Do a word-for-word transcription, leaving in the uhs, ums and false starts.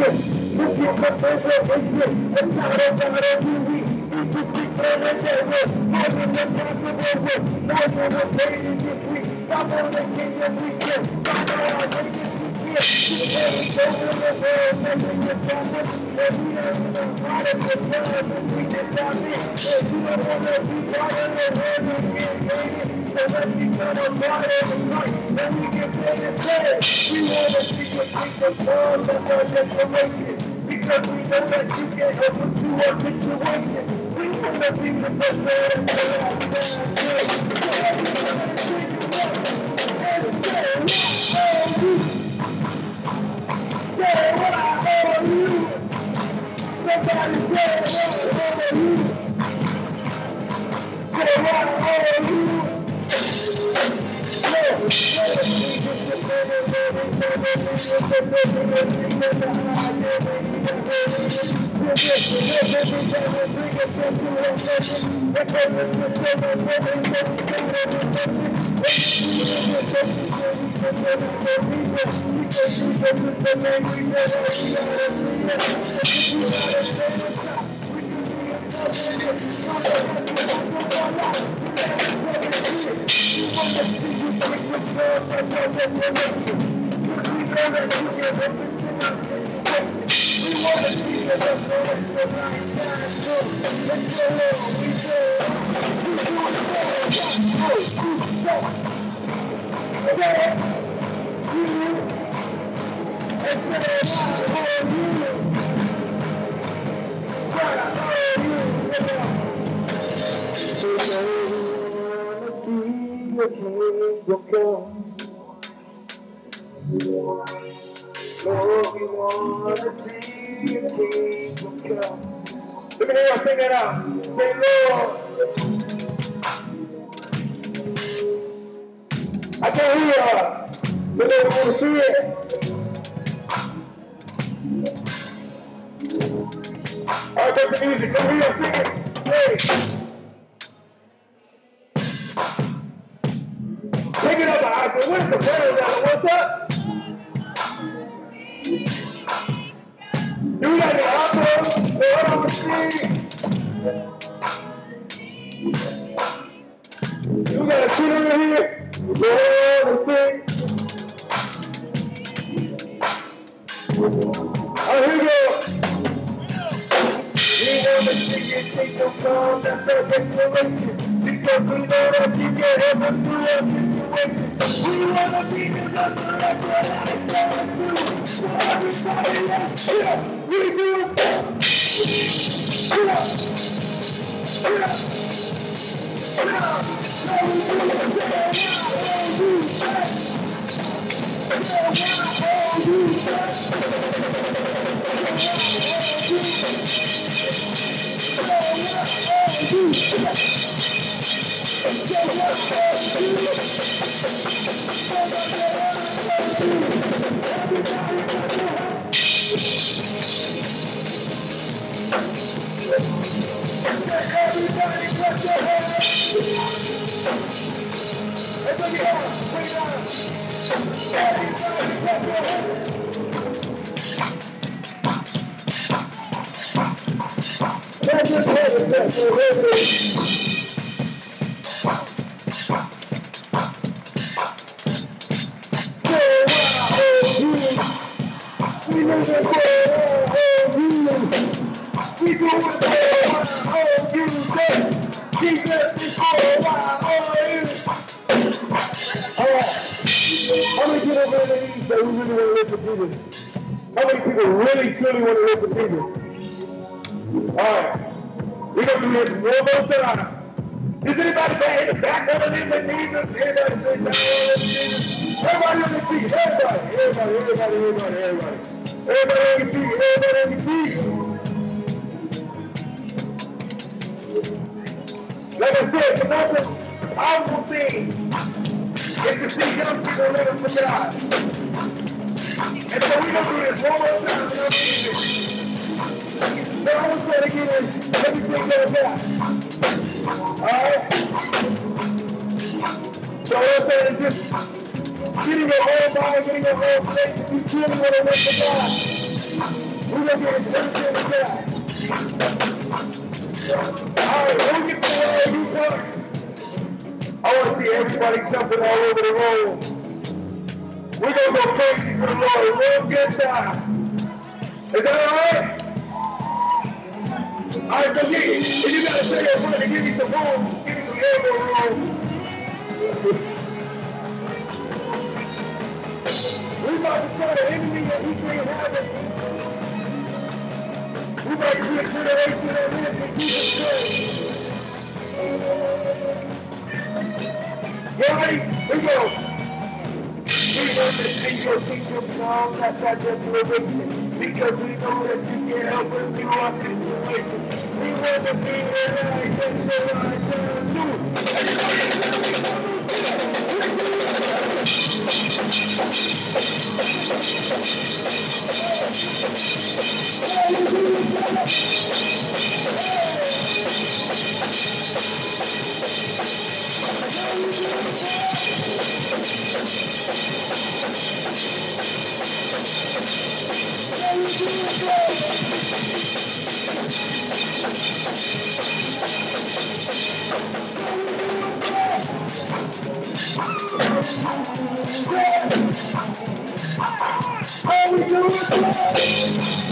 Look at the paper, it's it. It's out of the T V. It's just sick for the day. More than the top of the world. More than the pages get free. I'm on the kingdom weekend. I'm on the kingdom weekend. It's over the world. Nothing is happening. And we are in the part of the world. And we just got it. And you don't want to be part of the world. And get paid. So let's become a part of the night. And we get paid and paid. We want to see what people call the declaration. Because we know that you can help us through our situation. We want to be the best of the say what I owe you. Somebody say what I owe you. Say what I owe you. Lord, we want to see your kingdom come. Let me hear y'all sing that out. Say, Lord. I can't hear y'all. But they want to see it. All right, take the music. Let me hear y'all sing it. Hey. Pick it up, I said, what's the better than what's up? Do we got the outro? What I'm seeing? You got a kid over here? Lord, let's sing. Oh, here we go. We want to see your kingdom come, that's our declaration. Because we know that you can help us through our situation. We want to be the resurrected life that we do. So everybody else, yeah, we do it. Yeah. Yeah. Yeah. So we do it. Everybody clap your hands. Everybody clap your hands. Let's just have it, let's just have it. We know that we're all you. We do it for all you say. Jesus before a while, all you. Alright. How many people really need that we really want to live for Jesus? How many people really truly want to live for Jesus? Alright. We're going to do this one more time. Is anybody back in the back of the name of Jesus? Everybody say down on Jesus. Everybody on your feet. Everybody. Everybody, everybody, everybody, everybody. Everybody on your feet. Everybody on your feet. Like I said, the most powerful thing is to see young people living for God. And so we're going to do this one more time. But I was trying to get in everything that I got. Alright? So I'm saying just getting your whole body, getting your whole face, if you truly want to live for God. We're gonna get it done to the guy. Alright, who gets the way you work? I want to see everybody jumping all over the road. We're gonna go crazy for the Lord. One good time. Is that alright? Alright, so get it. If you gotta tell your friend to give me some room, give me some elbow room. We about to show the enemy that he can't have us. We about to be a generation that lives in Jesus Christ. You ready? Here we go. We want to sing your kingdom song that's our declaration. Because we know that you can help us through our situation. We want to be the light that so I shall do. Everybody, how we do it?